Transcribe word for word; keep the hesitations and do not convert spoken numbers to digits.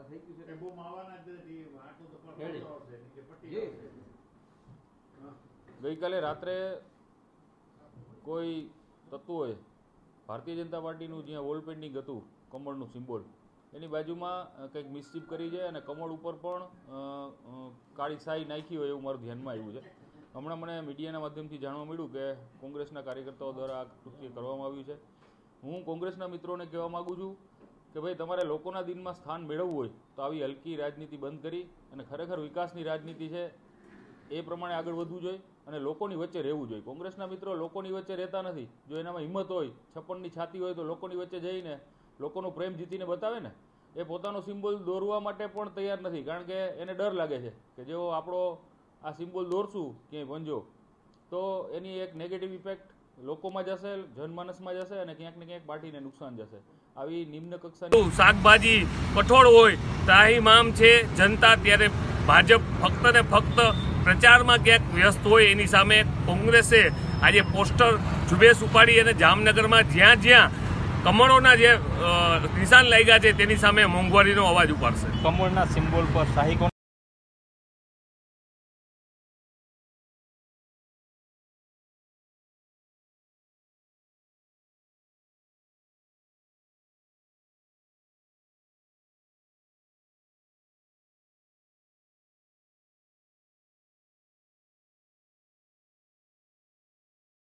ગઈકાલે રાત્રે કોઈ તત્વોએ ભારતીય જનતા પાર્ટીનું જ્યાં વોલ પેઇન્ટિંગ હતું કમળનું સિમ્બોલ એની બાજુમાં કંઈક મિસચીફ કરી છે અને કમળ ઉપર પણ કાળી શાહી નાખી હોય એવું મારું ધ્યાનમાં આવ્યું છે. હમણાં મને મીડિયાના માધ્યમથી જાણવા મળ્યું કે કોંગ્રેસના કાર્યકર્તાઓ દ્વારા આ કૃત્ય કરવામાં આવ્યું છે. હું કોંગ્રેસના મિત્રોને કહેવા માગું છું કે ભાઈ તમારે લોકોના દિલમાં સ્થાન મેળવવું હોય તો આવી હલકી રાજનીતિ બંધ કરી અને ખરેખર વિકાસની રાજનીતિ છે એ પ્રમાણે આગળ વધવું જોઈએ અને લોકોની વચ્ચે રહેવું જોઈએ. કોંગ્રેસના મિત્રો લોકોની વચ્ચે રહેતા નથી. જો એનામાં હિંમત હોય, છપ્પનની છાતી હોય તો લોકોની વચ્ચે જઈને લોકોનો પ્રેમ જીતીને બતાવે ને. એ પોતાનો સિમ્બોલ દોરવા માટે પણ તૈયાર નથી, કારણ કે એને ડર લાગે છે કે જો આપણો આ સિમ્બોલ દોરશું ક્યાંય ભંજો તો એની એક નેગેટિવ ઇફેક્ટ લોકોમાં જશે, જનમાનસમાં જશે અને ક્યાંક ને ક્યાંક પાર્ટીને નુકસાન જશે. આવી નિમ્ન કક્ષાની શાકભાજી કઠોળ હોય ત્રાહિમામ છે જનતા, ત્યારે ભાજપ ફક્ત ને ફક્ત પ્રચારમાં ક્યાંક વ્યસ્ત હોય એની સામે કોંગ્રેસે આજે પોસ્ટર ઝુંબેશ ઉપાડી અને જામનગરમાં જ્યાં જ્યાં કમળોના જે નિશાન લાગ્યા છે તેની સામે મોંઘવારીનો અવાજ ઉપાડશે. કમળના સિમ્બોલ પર શાહી